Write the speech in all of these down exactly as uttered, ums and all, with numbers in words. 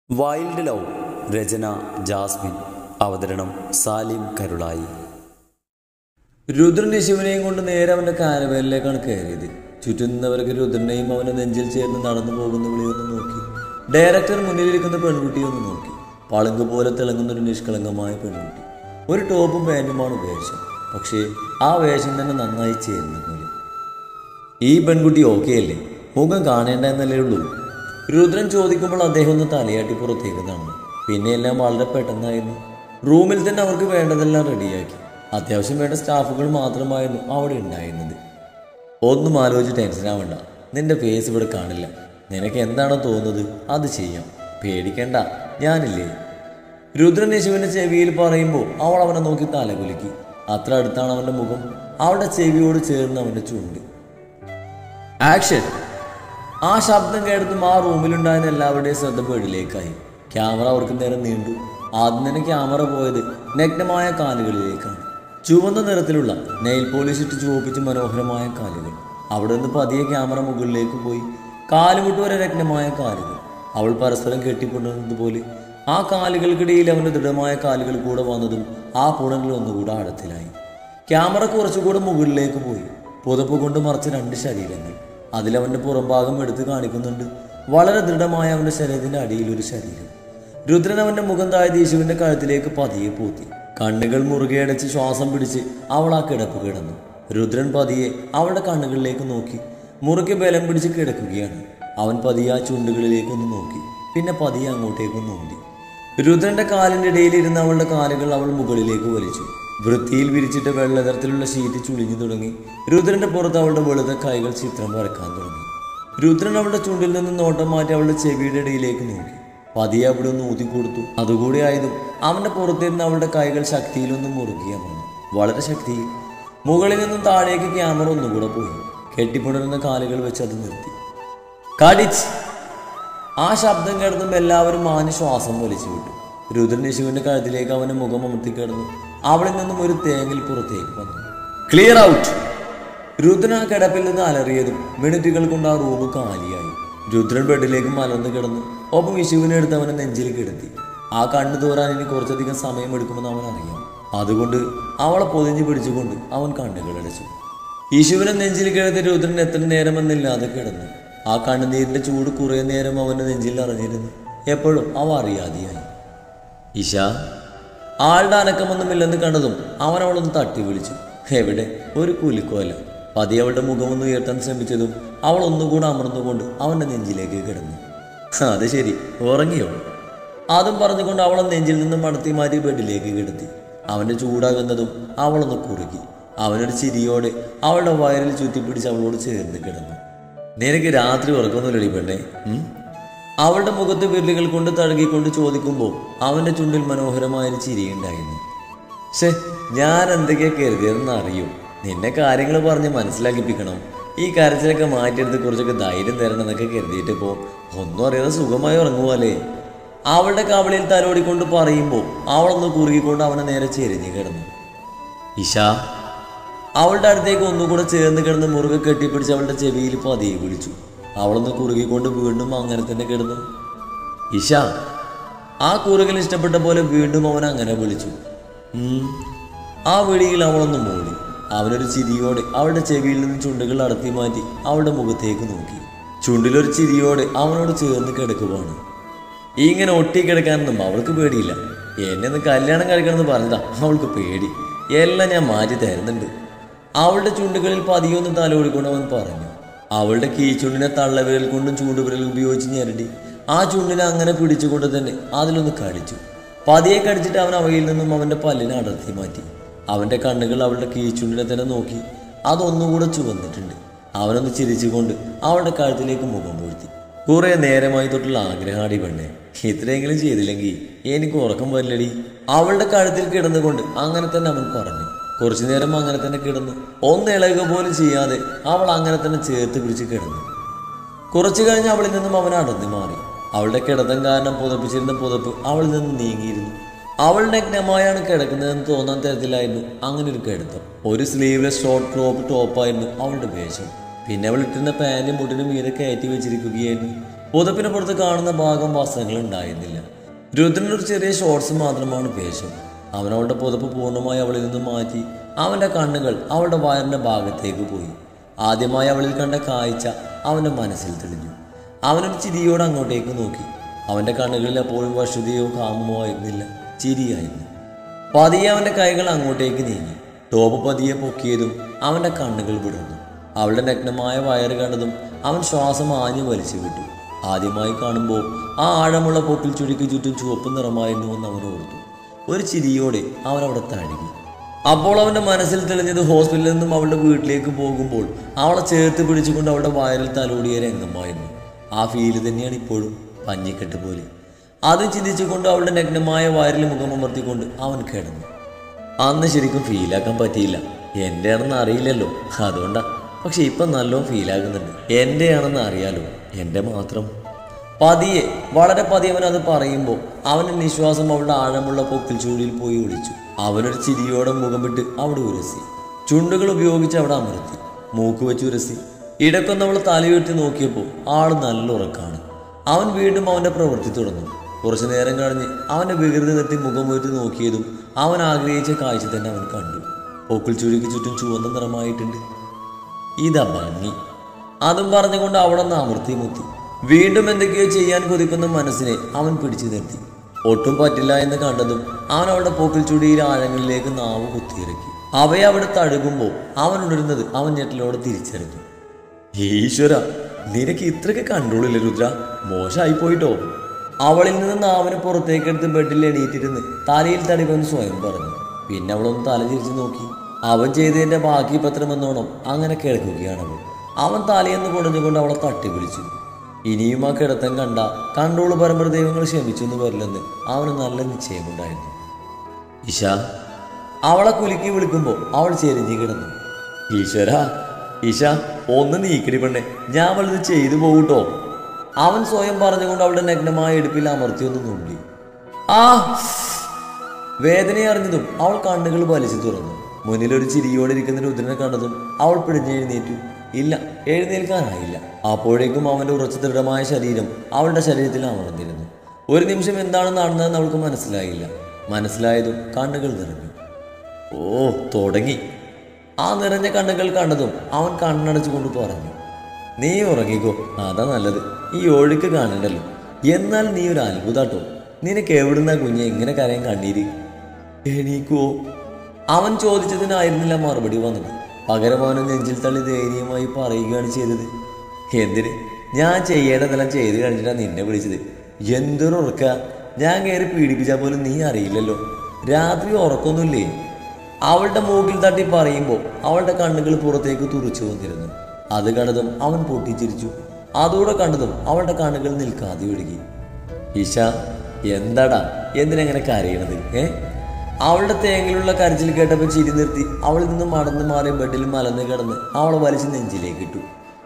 Wild love. രചന Jasmine. അവതരണം സാലിം കരുളായി. രുദ്രൻ ശിവനെയും കൊണ്ട് നേരെ അവൻ്റെ കാരവേലിലേക്കാണ് കയറിയത്. ചുറ്റും നിന്നവർക്ക് രുദ്രനെയും അവൻ്റെ നെഞ്ചിൽ ചേർന്ന് നടന്നു പോകുന്ന വിളിയൊന്ന് നോക്കി. ഡയറക്ടർ മുന്നിലിരിക്കുന്ന പെൺകുട്ടിയെ ഒന്ന് നോക്കി. പളുങ്ക് പോലെ തിളങ്ങുന്നൊരു നിഷ്കളങ്കമായ പെൺകുട്ടി. ഒരു ടോപ്പും പാൻറ്റുമാണ് വേഷം. പക്ഷേ ആ വേഷം തന്നെ നന്നായി ചേരുന്ന പോലെ. ഈ പെൺകുട്ടി ഓക്കെ അല്ലേ? മുഖം കാണേണ്ട എന്നല്ലേ ഉള്ളൂ? രുദ്രൻ ചോദിക്കുമ്പോൾ അദ്ദേഹം ഒന്ന് തലയാട്ടി പുറത്തേക്ക് നടന്നു. പിന്നെ എല്ലാം വളരെ പെട്ടെന്നായിരുന്നു. റൂമിൽ തന്നെ അവർക്ക് വേണ്ടതെല്ലാം റെഡിയാക്കി. അത്യാവശ്യം വേണ്ട സ്റ്റാഫുകൾ മാത്രമായിരുന്നു അവിടെ ഉണ്ടായിരുന്നത്. ഒന്നും ആലോചിച്ച് ടെൻഷൻ ആവണ്ട. നിന്റെ ഫേസ് ഇവിടെ കാണില്ല. നിനക്ക് എന്താണോ തോന്നുന്നത് അത് ചെയ്യാം. പേടിക്കണ്ട, ഞാനില്ലേ? രുദ്രൻ യേശുവിൻ്റെ ചെവിയിൽ പറയുമ്പോൾ അവൾ അവനെ നോക്കി തലകുലുക്കി. അത്ര അടുത്താണ് അവൻ്റെ മുഖം. അവളുടെ ചെവിയോട് ചേർന്ന് അവൻ്റെ ചുണ്ട്. ആക്ഷൻ. ആ ശബ്ദം കേട്ടതും ആ റൂമിലുണ്ടായിരുന്ന എല്ലാവരുടെയും ശ്രദ്ധ പേടിലേക്കായി. ക്യാമറ അവർക്ക് നേരെ നീണ്ടു. ആദ്യം തന്നെ ക്യാമറ പോയത് നഗ്നമായ കാലുകളിലേക്കാണ്. ചുവന്ന നിറത്തിലുള്ള നെയിൽ പോളിഷ് ഇട്ട് ചുവപ്പിച്ച് മനോഹരമായ കാലുകൾ. അവിടെ നിന്ന് പതിയെ ക്യാമറ മുകളിലേക്ക് പോയി. കാലുമുട്ട് വരെ നഗ്നമായ കാലുകൾ. അവൾ പരസ്പരം കെട്ടിപ്പൊടുന്നതുപോലെ ആ കാലുകൾക്കിടയിൽ അവൻ്റെ ദൃഢമായ കാലുകൾ കൂടെ വന്നതും ആ പുണങ്ങൾ ഒന്നുകൂടെ ആഴത്തിലായി. ക്യാമറ കുറച്ചുകൂടെ മുകളിലേക്ക് പോയി. പുതപ്പ് കൊണ്ട് മറച്ച രണ്ട് ശരീരങ്ങൾ. അതിലവൻ്റെ പുറംഭാഗം എടുത്ത് കാണിക്കുന്നുണ്ട്. വളരെ ദൃഢമായ അവൻ്റെ ശരീരത്തിൻ്റെ അടിയിലൊരു ശരീരം. രുദ്രൻ അവൻ്റെ മുഖം താഴ്ത്തി യേശുവിൻ്റെ കഴുത്തിലേക്ക് പതിയെ പൂത്തി. കണ്ണുകൾ മുറുകെ അടച്ച് ശ്വാസം പിടിച്ച് അവൾ ആ കിടപ്പ് കിടന്നു. രുദ്രൻ പതിയെ അവളുടെ കണ്ണുകളിലേക്ക് നോക്കി. മുറുകെ ബലം പിടിച്ച് കിടക്കുകയാണ്. അവൻ പതിയെ ആ ചുണ്ടുകളിലേക്കൊന്ന് നോക്കി. പിന്നെ പതിയെ അങ്ങോട്ടേക്കൊന്ന് നോക്കി. രുദ്രൻ്റെ കാലിൻ്റെ ഇടയിലിരുന്ന അവളുടെ കാലുകൾ അവൾ മുകളിലേക്ക് വലിച്ചു. വൃത്തിയിൽ വിരിച്ചിട്ട് വെള്ള നിറത്തിലുള്ള ഷീറ്റ് ചുളിഞ്ഞു തുടങ്ങി. രുദ്രന്റെ പുറത്ത് അവളുടെ വെളുത്ത കൈകൾ ചിത്രം വരക്കാൻ തുടങ്ങി. രുദ്രൻ അവളുടെ ചുണ്ടിൽ നിന്ന് നോട്ടം മാറ്റി അവളുടെ ചെവിയുടെ ഇടയിലേക്ക് നോക്കി. പതിയെ അവിടെ ഒന്ന് ഊതിക്കൊടുത്തു. അതുകൂടി ആയതും അവന്റെ പുറത്തിരുന്ന് അവളുടെ കൈകൾ ശക്തിയിലൊന്നും മുറുകിയമാണ്. വളരെ ശക്തിയിൽ. മുകളിൽ നിന്നും താഴേക്ക് ക്യാമറ ഒന്നുകൂടെ പോയി. കെട്ടിപ്പുണരുന്ന കാലുകൾ വെച്ച് അത് നിർത്തി. കടിച്ച്. ആ ശബ്ദം കേട്ടതും എല്ലാവരും മാഞ്ഞ് ശ്വാസം വലിച്ചു വിട്ടു. രുദ്രൻ യേശുവിന്റെ കഴുത്തിലേക്ക് അവന്റെ മുഖം അമർത്തിക്കിടന്നു. അവളിൽ നിന്നും ഒരു തേങ്ങിൽ പുറത്തേക്ക് വന്നു. Clear out. രുദ്രൻ ആ കിടപ്പിൽ നിന്ന് അലറിയതും മിനിറ്റുകൾ കൊണ്ട് ആ റൂം കാലിയായി. രുദ്രൻ ബെഡിലേക്ക് മലർന്നു കിടന്നു. ഒപ്പം യേശുവിനെ എടുത്ത് അവനെ നെഞ്ചിൽ കിടത്തി. ആ കണ്ണു തോരാൻ ഇനി കുറച്ചധികം സമയം എടുക്കുമെന്ന് അവൻ അറിയാം. അതുകൊണ്ട് അവളെ പൊതിഞ്ഞു പിടിച്ചുകൊണ്ട് അവൻ കണ്ണുകൾ അടച്ചു. യേശുവിനെ നെഞ്ചിൽ കിടത്തി രുദ്രൻ എത്ര നേരമെന്നില്ലാതെ കിടന്നു. ആ കണ്ണുനീരിന്റെ ചൂട് കുറേ നേരം അവന്റെ നെഞ്ചിൽ അറിഞ്ഞിരുന്നു. എപ്പോഴും അവ അറിയാതെയായി. ഇഷ. ആളുടെ അനക്കമൊന്നുമില്ലെന്ന് കണ്ടതും അവൻ അവളൊന്ന് തട്ടി വിളിച്ചു. എവിടെ? ഒരു കുലുക്കോല. പതിയെ അവളുടെ മുഖമൊന്ന് ഉയർത്താൻ ശ്രമിച്ചതും അവൾ ഒന്നുകൂടെ അമർന്നുകൊണ്ട് അവൻ്റെ നെഞ്ചിലേക്ക് കിടന്നു. അത് ശരി, ഉറങ്ങിയോ? അതും പറഞ്ഞുകൊണ്ട് അവളെ നെഞ്ചിൽ നിന്നും മടത്തി മാറ്റി ബെഡിലേക്ക് കിടത്തി. അവൻ്റെ ചൂടാകുന്നതും അവളൊന്ന് കുറുകി. അവനൊരു ചിരിയോടെ അവളുടെ വയറിൽ ചുറ്റിപ്പിടിച്ച് അവളോട് ചേർന്ന് കിടന്നു. നിനക്ക് രാത്രി ഉറക്കമൊന്നുമില്ലടി പെണ്ണേ? അവളുടെ മുഖത്ത് വിരലുകൾ കൊണ്ട് തഴുകിക്കൊണ്ട് ചോദിക്കുമ്പോൾ അവൻ്റെ ചുണ്ടിൽ മനോഹരമായൊരു ചിരിയുണ്ടായിരുന്നു. ശേ, ഞാൻ എന്തൊക്കെയാ കരുതിയതെന്ന് അറിയൂ? നിന്നെ കാര്യങ്ങൾ പറഞ്ഞ് മനസ്സിലാക്കിപ്പിക്കണം. ഈ കരച്ചിലൊക്കെ മാറ്റിയെടുത്ത് കുറച്ചൊക്കെ ധൈര്യം തരണം എന്നൊക്കെ കരുതിയിട്ടിപ്പോൾ ഒന്നും അറിയാതെ സുഖമായി ഉറങ്ങുമല്ലേ? അവളുടെ കവളിൽ തലോടിക്കൊണ്ട് പറയുമ്പോൾ അവളൊന്ന് കുറുകിക്കൊണ്ട് അവനെ നേരെ ചെരിഞ്ഞ് കിടന്നു. ഇഷ. അവളുടെ അടുത്തേക്ക് ഒന്നുകൂടെ ചേർന്ന് കിടന്ന് മുറുകെ കെട്ടിപ്പിടിച്ച് അവളുടെ ചെവിയിൽ പതിയെ വിളിച്ചു. അവളൊന്ന് കുറുകിക്കൊണ്ട് വീണ്ടും അങ്ങനെ തന്നെ കിടന്നു. ഇഷ. ആ കുറുകൽ ഇഷ്ടപ്പെട്ട പോലെ വീണ്ടും അവൻ അങ്ങനെ വിളിച്ചു. ആ വിളിയിൽ അവളൊന്ന് മൂടി. അവനൊരു ചിരിയോടെ അവളുടെ ചെവിയിൽ നിന്ന് ചുണ്ടുകൾ അടത്തി മാറ്റി അവളുടെ മുഖത്തേക്ക് നോക്കി. ചുണ്ടിലൊരു ചിരിയോടെ അവനോട് ചേർന്ന് കിടക്കുവാണ്. ഇങ്ങനെ ഒട്ടിക്കിടക്കാനൊന്നും അവൾക്ക് പേടിയില്ല. എന്നെ ഒന്ന് കല്യാണം കഴിക്കണമെന്ന് പറഞ്ഞതാ അവൾക്ക് പേടി. എല്ലാം ഞാൻ മാറ്റി തരുന്നുണ്ട്. അവളുടെ ചുണ്ടുകളിൽ പതിയൊന്ന് തലോടിക്കൊണ്ട് അവൻ പറഞ്ഞു. അവളുടെ കീച്ചുണ്ടിനെ തള്ളവിരൽ കൊണ്ടും ചൂണ്ടുവിരൽ ഉപയോഗിച്ച് ഞെരടി ആ ചുണ്ടിനെ അങ്ങനെ പിടിച്ചുകൊണ്ട് തന്നെ അതിലൊന്ന് കടിച്ചു. പതിയെ കടിച്ചിട്ട് അവൻ അവയിൽ നിന്നും അവൻ്റെ പല്ലിനെ അടർത്തി മാറ്റി. അവൻ്റെ കണ്ണുകൾ അവളുടെ കീച്ചുണ്ടിനെ തന്നെ നോക്കി. അതൊന്നുകൂടെ ചുവന്നിട്ടുണ്ട്. അവനൊന്ന് ചിരിച്ചുകൊണ്ട് അവളുടെ കഴുത്തിലേക്ക് മുഖം പൂഴ്ത്തി. കുറെ നേരമായി തൊട്ടുള്ള ആഗ്രഹാടി പെണ്ണെ, ഇത്രയെങ്കിലും ചെയ്തില്ലെങ്കിൽ എനിക്ക് ഉറക്കം വരില്ലടി. അവളുടെ കഴുത്തിൽ കിടന്നുകൊണ്ട് അങ്ങനെ തന്നെ അവൻ പറഞ്ഞു. കുറച്ചു നേരം അങ്ങനെ തന്നെ കിടന്നു. ഒന്ന് ഇളകുക പോലും ചെയ്യാതെ അവൾ അങ്ങനെ തന്നെ ചേർത്ത് പിടിച്ച് കിടന്നു. കുറച്ചു കഴിഞ്ഞ് അവളിൽ നിന്നും അവൻ അടർന്നു മാറി. അവളുടെ കിടത്തം കാരണം പുതപ്പിച്ചിരുന്ന പുതപ്പ് അവളിൽ നിന്ന് നീങ്ങിയിരുന്നു. അവൾ നഗ്നമായാണ് കിടക്കുന്നതെന്ന് തോന്നാൻ തരത്തിലായിരുന്നു അങ്ങനെ ഒരു കിടത്തം. ഒരു സ്ലീവ്ലെസ് ഷോർട്ട് ക്രോപ്പ് ടോപ്പായിരുന്നു അവളുടെ വേഷം. പിന്നെ അവൾ ഇട്ടിരുന്ന പാൻറ്റും മുട്ടിനും മീതെ കയറ്റി വെച്ചിരിക്കുകയായിരുന്നു. പുതപ്പിന് പുറത്ത് കാണുന്ന ഭാഗം വസ്ത്രങ്ങൾ ഉണ്ടായിരുന്നില്ല. രുദ്രനൊരു ചെറിയ ഷോർട്സ് മാത്രമാണ് വേഷം. അവൻ അവളുടെ പുതപ്പ് പൂർണ്ണമായി അവളിൽ നിന്ന് മാറ്റി അവൻ്റെ കണ്ണുകൾ അവളുടെ വയറിൻ്റെ ഭാഗത്തേക്ക് പോയി. ആദ്യമായി അവളിൽ കണ്ട കാഴ്ച അവൻ്റെ മനസ്സിൽ തെളിഞ്ഞു. അവനൊരു ചിരിയോടെ അങ്ങോട്ടേക്ക് നോക്കി. അവൻ്റെ കണ്ണുകളിൽ അപ്പോഴും വശ്യതയോ കാമമോ ആയിരുന്നില്ല, ചിരിയായിരുന്നു. പതിയെ അവൻ്റെ കൈകൾ അങ്ങോട്ടേക്ക് നീങ്ങി. ടോപ്പ് പതിയെ പൊക്കിയതും അവൻ്റെ കണ്ണുകൾ വിടർന്നു. അവളുടെ നഗ്നമായ വയറ് കണ്ടതും അവൻ ശ്വാസം ആഞ്ഞു വലിച്ചു വിട്ടു. ആദ്യമായി കാണുമ്പോൾ ആ ആഴമുള്ള പൊക്കിൽ ചുഴിക്ക് ചുറ്റും ചുവപ്പ് നിറമായിരുന്നുവെന്ന് അവൻ ഓർത്തു. ഒരു ചിരിയോടെ അവൻ അവിടെ തഴുകി. അപ്പോൾ അവൻ്റെ മനസ്സിൽ തെളിഞ്ഞത് ഹോസ്പിറ്റലിൽ നിന്നും അവളുടെ വീട്ടിലേക്ക് പോകുമ്പോൾ അവളെ ചേർത്ത് പിടിച്ചുകൊണ്ട് അവളുടെ വയറിൽ തലോടിയ രംഗമായിരുന്നു. ആ ഫീല് തന്നെയാണ് ഇപ്പോഴും, പഞ്ഞിക്കെട്ട് പോലെ. അത് ചിന്തിച്ചുകൊണ്ട് അവളുടെ നഗ്നമായ വയറിൽ മുഖമമർത്തിക്കൊണ്ട് അവൻ കിടന്നു. അന്ന് ശരിക്കും ഫീലാക്കാൻ പറ്റിയില്ല. എൻ്റെ ആണെന്ന് അറിയില്ലല്ലോ, അതുകൊണ്ടാ. പക്ഷെ ഇപ്പം നല്ലോണം ഫീലാകുന്നുണ്ട്. എൻ്റെ ആണെന്ന് അറിയാലോ, എൻ്റെ മാത്രം. പതിയെ, വളരെ പതിയെ അവൻ അത് പറയുമ്പോൾ അവൻ്റെ നിശ്വാസം അവളുടെ ആഴമുള്ള പൊക്കിൽ ചൂടിയിൽ പോയി ഒളിച്ചു. അവനൊരു ചിരിയോടെ മുഖം വിട്ട് അവിടെ ഉരസി. ചുണ്ടുകൾ ഉപയോഗിച്ച് അവിടെ അമർത്തി. മൂക്ക് വെച്ച് ഉരസി. ഇടക്കൊന്ന് അവൾ തലയുയർത്തി നോക്കിയപ്പോൾ ആള് നല്ല ഉറക്കാണ്. അവൻ വീണ്ടും അവൻ്റെ പ്രവൃത്തി തുടർന്നു. കുറച്ചു നേരം കഴിഞ്ഞ് അവൻ്റെ വികൃതി നിർത്തി മുഖം ഉയർത്തി നോക്കിയതും അവൻ ആഗ്രഹിച്ച കാഴ്ച തന്നെ അവൻ കണ്ടു. പൊക്കിൽ ചുഴിക്ക് ചുറ്റും ചുവന്ന നിറമായിട്ടുണ്ട്. ഇതാ ഭംഗി. അതും പറഞ്ഞുകൊണ്ട് അവളൊന്ന് അമർത്തി മുത്തി. വീണ്ടും എന്തൊക്കെയോ ചെയ്യാൻ കൊതിക്കുന്ന മനസ്സിനെ അവൻ പിടിച്ചു നിർത്തി. ഒട്ടും പറ്റില്ല എന്ന് കണ്ടതും അവൻ അവളുടെ പൊക്കിൽ ചുടിയിൽ ആഴങ്ങളിലേക്ക് നാവ് കുത്തിയിറക്കി. അവയെ അവിടെ തഴുകുമ്പോൾ അവൻ ഉണരുന്നത് അവൻ ഞെട്ടലോടെ തിരിച്ചറിഞ്ഞു. ഈശ്വര, നിനക്ക് ഇത്രയ്ക്ക് കൺട്രോളില്ല രുദ്ര, മോശമായി പോയിട്ടോ. അവളിൽ നിന്ന് നാവിനെ പുറത്തേക്കെടുത്ത് ബെഡിൽ എണീറ്റിരുന്ന് തലയിൽ തടിവെന്ന് സ്വയം പറഞ്ഞു. പിന്നെ അവളൊന്ന് തല തിരിച്ചു നോക്കി. അവൻ ചെയ്തതിൻ്റെ ബാക്കി പത്രം എന്നോണം അങ്ങനെ കേൾക്കുകയാണവൾ. അവൻ തലയെന്ന് പൊടഞ്ഞുകൊണ്ട് അവളെ തട്ടി പിടിച്ചു. ഇനിയും ആ കിടത്തം കണ്ട കൺട്രോൾ പരമ്പര ദൈവങ്ങൾ ക്ഷമിച്ചെന്ന് വരില്ലെന്ന് അവന് നല്ല നിശ്ചയമുണ്ടായിരുന്നു. ഇഷ, അവളെ കുലുക്കി വിളിക്കുമ്പോൾ അവൾ ചെരിഞ്ഞു കിടന്നു. ഈശ്വര, ഇഷ ഒന്ന് നീക്കടി പെണ്ണെ, ഞാൻ വലുത് ചെയ്തു പോകൂട്ടോ. അവൻ സ്വയം പറഞ്ഞുകൊണ്ട് അവളുടെ നഗ്നമായ ഇടുപ്പിൽ അമർത്തിയൊന്ന് നുള്ളി. ആ വേദന അറിഞ്ഞതും അവൾ കണ്ണുകൾ വലിച്ചു തുറന്നു. മുന്നിലൊരു ചിരിയോടെ ഇരിക്കുന്ന രുദ്രനെ കണ്ടതും അവൾ പിടിഞ്ഞെഴുന്നേറ്റു. ഇല്ല, എഴുന്നേൽക്കാനായില്ല. അപ്പോഴേക്കും അവൻ്റെ ഉറച്ച ദൃഢമായ ശരീരം അവളുടെ ശരീരത്തിൽ അമർന്നിരുന്നു. ഒരു നിമിഷം എന്താണ് നടന്നതെന്ന് അവൾക്ക് മനസ്സിലായില്ല. മനസ്സിലായതും കണ്ണുകൾ നിറഞ്ഞു. ഓ, തുടങ്ങി. ആ നിറഞ്ഞ കണ്ണുകൾ കണ്ടതും അവൻ കണ്ണടച്ചുകൊണ്ട് പറഞ്ഞു, നീ ഉറങ്ങിക്കോ, അതാ നല്ലത്. ഈ ഒഴുക്ക് കാണണ്ടല്ലോ. എന്നാൽ നീ ഒരു അത്ഭുതാട്ടോ. നിനക്ക് എവിടുന്ന കുഞ്ഞെ ഇങ്ങനെ കരയാൻ കണ്ണീര്? എണീക്കുവോ? അവൻ ചോദിച്ചതിനായിരുന്നില്ല മറുപടി വന്നത്. പകരം അവനെ നെഞ്ചിൽ തള്ളി ധൈര്യമായി പറയുകയാണ് ചെയ്തത്. എന്തിന്? ഞാൻ ചെയ്യേണ്ടതെല്ലാം ചെയ്ത് കഴിഞ്ഞിട്ടാണ് നിന്നെ വിളിച്ചത്. എന്തൊരു ഉറക്ക! ഞാൻ കയറി പീഡിപ്പിച്ചാൽ പോലും നീ അറിയില്ലല്ലോ. രാത്രി ഉറക്കൊന്നുമില്ലേ? അവളുടെ മൂക്കിൽ തട്ടി പറയുമ്പോൾ അവളുടെ കണ്ണുകൾ പുറത്തേക്ക് തുറച്ചു വന്നിരുന്നു. അത് കണ്ടതും അവൻ പൊട്ടിച്ചിരിച്ചു. അതോടെ കണ്ടതും അവളുടെ കണ്ണുകൾ നിൽക്കാതെ ഒഴുകി. ഇഷ, എന്താടാ, എന്തിനെങ്ങനെ കരയണത്? ഏ അവളുടെ തേങ്ങയിലുള്ള കരച്ചിൽ കേട്ടപ്പോൾ ചിരി നിർത്തി അവളിൽ നിന്ന് മടന്ന് മാറി ബെഡിൽ മലന്ന് കിടന്ന് അവളെ വലിച്ച് നെഞ്ചിലേക്ക് ഇട്ടു.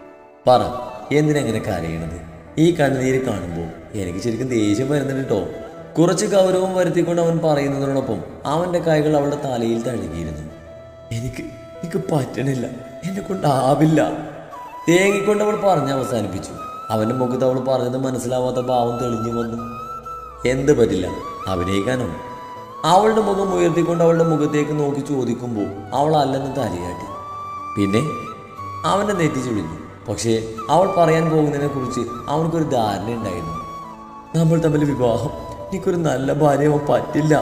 പറ, എന്തിനെങ്ങനെ കരയണത്? ഈ കണ്ണുനീര് കാണുമ്പോൾ എനിക്ക് ശരിക്കും ദേഷ്യം വരുന്നുണ്ട് കേട്ടോ. കുറച്ച് ഗൗരവം വരുത്തിക്കൊണ്ട് അവൻ പറയുന്നതിനോടൊപ്പം അവൻ്റെ കൈകൾ അവളുടെ തലയിൽ തഴുകിയിരുന്നു. എനിക്ക് എനിക്ക് പറ്റണില്ല, എന്നെ കൊണ്ടാവില്ല. തേങ്ങിക്കൊണ്ട് അവൾ പറഞ്ഞ് അവസാനിപ്പിച്ചു. അവൻ്റെ മുഖത്ത് അവൾ പറഞ്ഞത് മനസ്സിലാവാത്ത ഭാവം തെളിഞ്ഞു വന്നു. എന്ത് പറ്റില്ല? അഭിനയിക്കാനോ? അവളുടെ മുഖം ഉയർത്തിക്കൊണ്ട് അവളുടെ മുഖത്തേക്ക് നോക്കി ചോദിക്കുമ്പോൾ അവൾ അല്ലെന്ന് തലയാട്ടി. പിന്നെ അവൻ്റെ നെറ്റി ചുളിഞ്ഞു. പക്ഷേ അവൾ പറയാൻ പോകുന്നതിനെ കുറിച്ച് അവനക്കൊരു ധാരണ ഉണ്ടായിരുന്നു. നമ്മൾ തമ്മിൽ വിവാഹം, എനിക്കൊരു നല്ല ഭാര്യയാവാൻ പറ്റില്ല.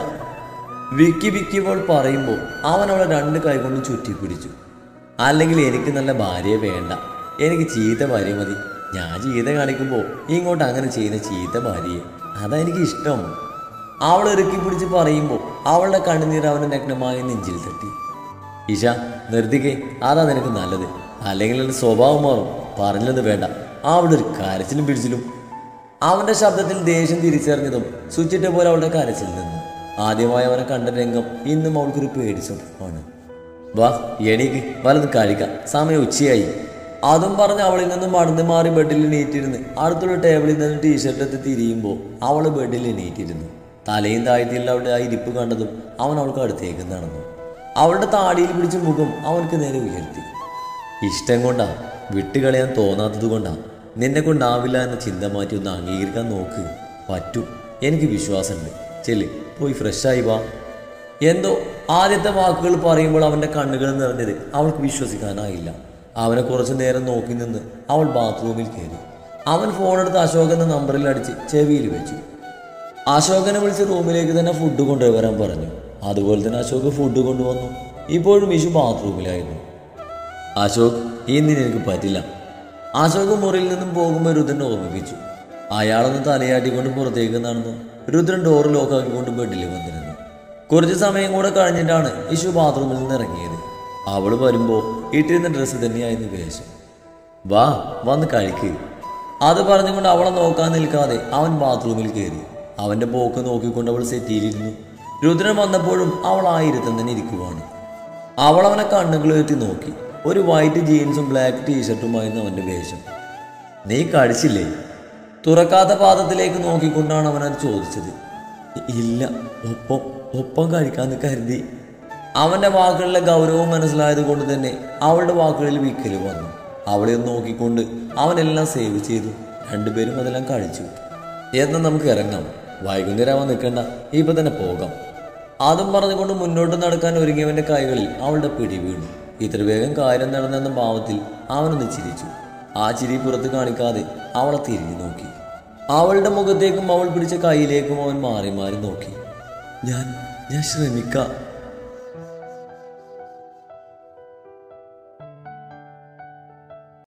വിക്കി വിക്കി അവൾ പറയുമ്പോൾ അവൻ അവളെ രണ്ട് കൈകൊണ്ട് ചുറ്റിപ്പിടിച്ചു. അല്ലെങ്കിൽ എനിക്ക് നല്ല ഭാര്യയെ വേണ്ട, എനിക്ക് ചീത്ത ഭാര്യ മതി. ഞാൻ ചീത്ത കാണിക്കുമ്പോൾ ഇങ്ങോട്ട് അങ്ങനെ ചെയ്യുന്ന ചീത്ത ഭാര്യയെ, അതാ എനിക്ക് ഇഷ്ടം. അവൾ ഇറുക്കി പിടിച്ച് പറയുമ്പോൾ അവളുടെ കണ്ണുനീർ അവൻ്റെ നഗ്നമായ നെഞ്ചിൽ തട്ടി. ഇഷ, നിർത്തിക്കേ, അതാ നിനക്ക് നല്ലത്. അല്ലെങ്കിൽ എൻ്റെ സ്വഭാവം മാറും. പറഞ്ഞത് വേണ്ട. അവിടെ ഒരു കരച്ചിലും പിടിച്ചിലും. അവൻ്റെ ശബ്ദത്തിൽ ദേഷ്യം തിരിച്ചറിഞ്ഞതും സ്വിച്ചിട്ട പോലെ അവളുടെ കരച്ചിൽ നിന്നു. ആദ്യമായി അവനെ കണ്ട രംഗം ഇന്നും അവൾക്കൊരു പേടി സ്വപ്നമാണ്. വാ, എണീക്ക്, വലത് കഴിക്കാം, സമയം ഉച്ചയായി. അതും പറഞ്ഞ് അവളിൽ നിന്നും മടന്ന് മാറി ബെഡിൽ എണീറ്റിരുന്ന് അടുത്തുള്ള ടേബിളിൽ നിന്ന് ടീഷർട്ട് എത്തി തിരിയുമ്പോൾ അവൾ ബെഡിൽ എണീറ്റിരുന്നു. തലയും താഴ്ത്തിയുള്ള അവളുടെ ആ ഇരിപ്പ് കണ്ടതും അവൻ അവൾക്ക് അടുത്തേക്ക് നടന്നു. അവളുടെ താടിയിൽ പിടിച്ച മുഖം അവൾക്ക് നേരെ ഉയർത്തി. ഇഷ്ടം കൊണ്ടാ, വിട്ടുകളയാൻ തോന്നാത്തത് കൊണ്ടാ നിന്നെ കൊണ്ടാവില്ല എന്ന ചിന്ത മാറ്റി ഒന്ന് അംഗീകരിക്കാൻ നോക്ക്. പറ്റും, എനിക്ക് വിശ്വാസമുണ്ട്. ചെല്ല്, പോയി ഫ്രഷായി വാ. എന്തോ ആദ്യത്തെ വാക്കുകൾ പറയുമ്പോൾ അവൻ്റെ കണ്ണുകൾ നിറഞ്ഞത് അവൾക്ക് വിശ്വസിക്കാനായില്ല. അവനെ കുറച്ചു നേരം നോക്കി നിന്ന് അവൾ ബാത്റൂമിൽ കയറി. അവൻ ഫോണെടുത്ത് അശോക് എന്ന നമ്പറിൽ അടിച്ച് ചെവിയിൽ വെച്ചു. അശോകനെ വിളിച്ച് റൂമിലേക്ക് തന്നെ ഫുഡ് കൊണ്ടുവരാൻ പറഞ്ഞു. അതുപോലെ തന്നെ അശോക് ഫുഡ് കൊണ്ടുവന്നു. ഇപ്പോഴും ഇഷു ബാത്റൂമിലായിരുന്നു. അശോക്, ഇന്നിന് എനിക്ക് പറ്റില്ല. അശോക് മുറിയിൽ നിന്നും പോകുമ്പോൾ രുദ്രൻ ഓർമ്മിപ്പിച്ചു. അയാളൊന്ന് തലയാട്ടിക്കൊണ്ട് പുറത്തേക്ക് നടന്നു. രുദ്രൻ ഡോർ ലോക്കാക്കിക്കൊണ്ട് ബെഡിൽ വന്നിരുന്നു. കുറച്ച് സമയം കൂടെ കഴിഞ്ഞിട്ടാണ് ഇഷു ബാത്റൂമിൽ നിന്ന് ഇറങ്ങിയത്. അവൾ വരുമ്പോൾ ഇട്ടിരുന്ന ഡ്രസ്സ് തന്നെയായിരുന്നു വേഷം. വാ, വന്ന് കഴിക്കുക. അത് പറഞ്ഞുകൊണ്ട് അവളെ നോക്കാൻ നിൽക്കാതെ അവൻ ബാത്റൂമിൽ കയറി. അവൻ്റെ പോക്ക് നോക്കിക്കൊണ്ട് അവൾ സെറ്റിയിലിരുന്നു. രുദ്രൻ വന്നപ്പോഴും അവൾ ആ ഇരുത്തം തന്നെ ഇരിക്കുവാണ്. അവൾ അവനെ കണ്ണുകളേറ്റി നോക്കി. ഒരു വൈറ്റ് ജീൻസും ബ്ലാക്ക് ടീഷർട്ടുമായിരുന്നു അവൻ്റെ വേഷം. നീ കഴിച്ചില്ലേ? തുറക്കാത്ത പാദത്തിലേക്ക് നോക്കിക്കൊണ്ടാണ് അവനത് ചോദിച്ചത്. ഇല്ല, ഒപ്പം ഒപ്പം കഴിക്കാമെന്ന് കരുതി. അവൻ്റെ വാക്കുകളിലെ ഗൗരവം മനസ്സിലായത് കൊണ്ട് തന്നെ അവളുടെ വാക്കുകളിൽ വിക്കൽ വന്നു. അവളെ നോക്കിക്കൊണ്ട് അവനെല്ലാം സേവ് ചെയ്തു. രണ്ടുപേരും അതെല്ലാം കഴിച്ചു. എന്നാൽ നമുക്ക് ഇറങ്ങാം, വൈകുന്നേരം അവൻ നിൽക്കണ്ട, ഇപ്പം തന്നെ പോകാം. അതും പറഞ്ഞുകൊണ്ട് മുന്നോട്ട് നടക്കാൻ ഒരുങ്ങിയവൻ്റെ കൈകളിൽ അവളുടെ പിടി വീണു. ഇത്ര വേഗം കാര്യം നടന്നെന്ന ഭാവത്തിൽ അവനൊന്ന് ചിരിച്ചു. ആ ചിരി പുറത്ത് കാണിക്കാതെ അവളെ തിരിഞ്ഞു നോക്കി. അവളുടെ മുഖത്തേക്കും അവൾ പിടിച്ച കൈയിലേക്കും അവൻ മാറി മാറി നോക്കി. ഞാൻ ഞാൻ ശ്രമിക്കാം.